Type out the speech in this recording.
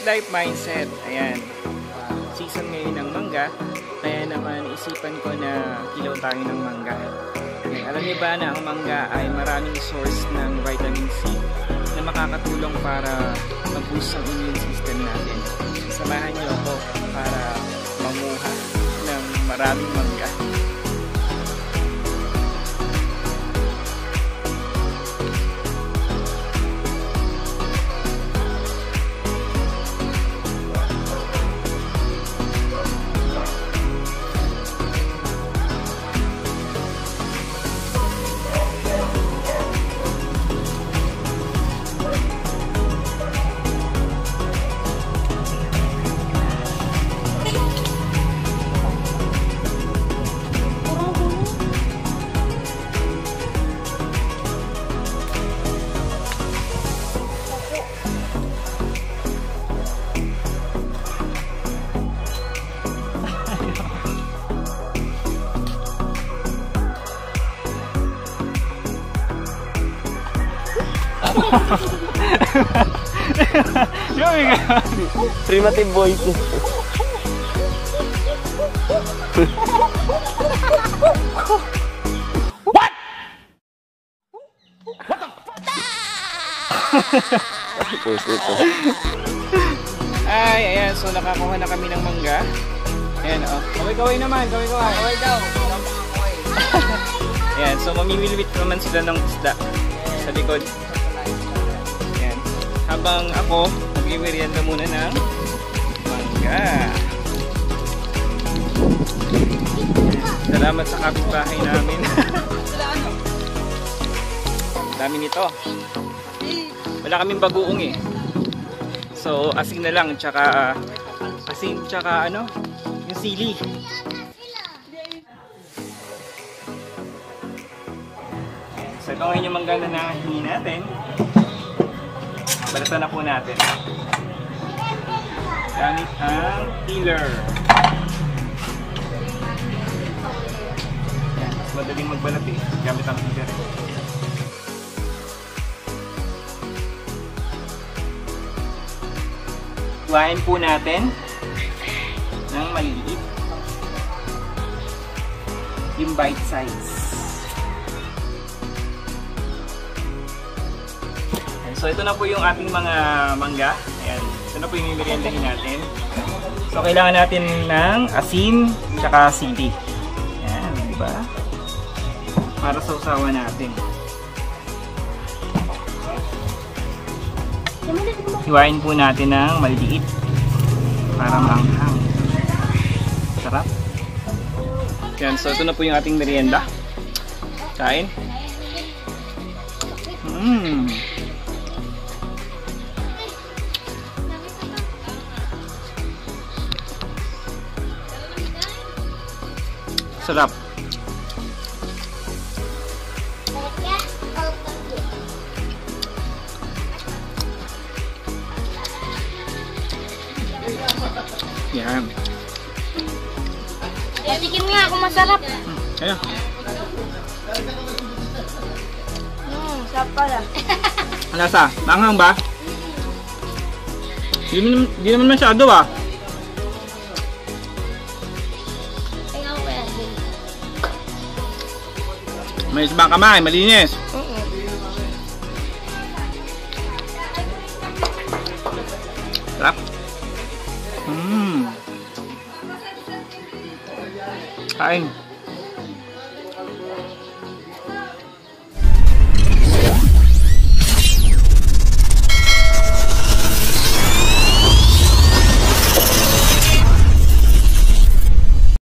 life mindset. Ayan. Season ngayon ng mangga. Kaya naman isipan ko na kilaw tayo ng mangga. Ayan. Alam niyo ba na ang mangga ay maraming source ng vitamin C na makakatulong para mag-boost ang immune system natin. Samahan niyo ako para mamuha ng maraming mangga. Primitive voice. What? Ay, ayan. So, nakakuha na kami ng mangga. Ayan, oh. Kaway-kaway naman. Kaway-kaway. Kaway daw. Ayan. So, mamimilwit naman sila ng isda sa likod. Ayan. Habang ako, mag-merienda muna ng mangga. Salamat sa kapitbahay namin. Dami nito. Wala kaming bagoong eh. So, asin na lang, tsaka asin, tsaka ano, yung sili. So, ito ngayon yung mangga na nahingi natin. Balatan na po natin. Gamit ang peeler. Yan, mas madaling magbalat eh. Gamit ang peeler. Hiwain po natin ng maliliit. Yung bite size. So ito na po yung ating mga mangga. Ayan. Ito na po yung meriendahin natin. So kailangan natin ng asin tsaka sili. Ayan, diba? Para sa usawa natin. Hiwain po natin ng maliliit para maanghang. Sarap. Yan, so ito na po yung ating merienda. Kain. Sarap. Yan. Tikim nga ako masarap. Ayan. Sarap pala. Ano sa? Manghang ba? Di naman masyado ah. Tingnan ko yan din. May isbang kamay, malinis. Sarap. Kain.